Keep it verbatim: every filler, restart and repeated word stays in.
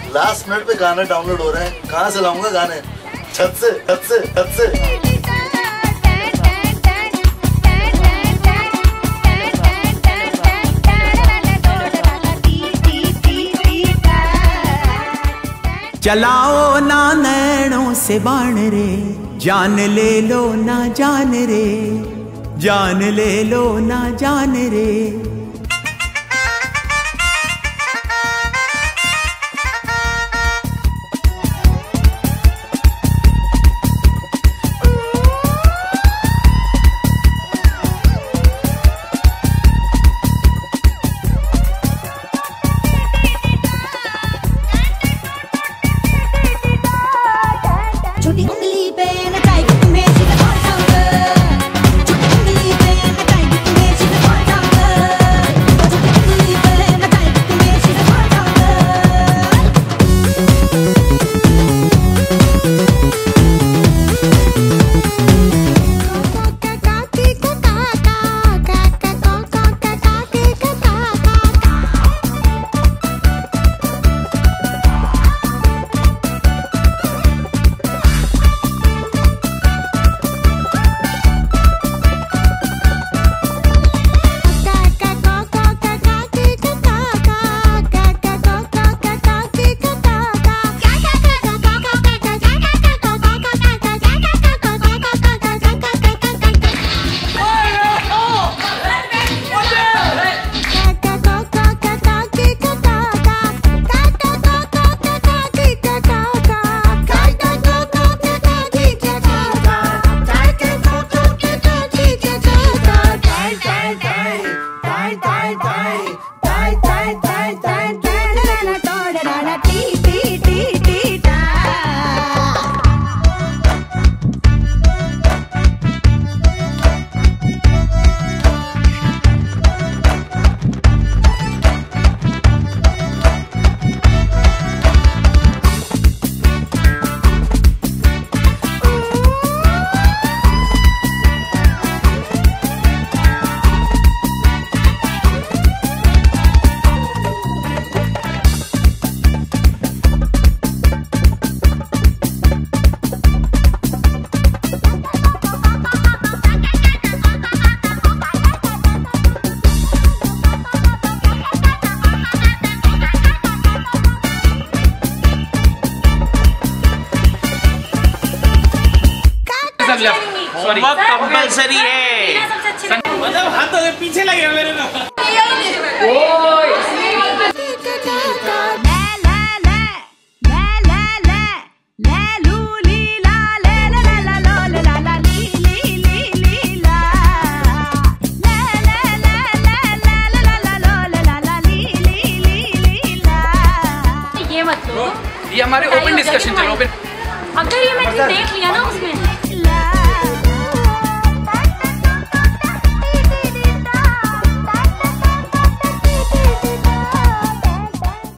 Last minute पे गाने download हो रहे हैं, कहाँ से लाऊंगा गाने? छत से, छत से, छत से। चलाओ ना नैनों से बाण रे, जान ले लो ना जान रे, जान ले लो ना जान रे। होमवर्क कंपलसरी है। मतलब हाथ तो पीछे लगे मेरे को। ये हमारे ओपन डिस्कशन चलो ओपन। अगर ये मैंने देख लिया ना उसमें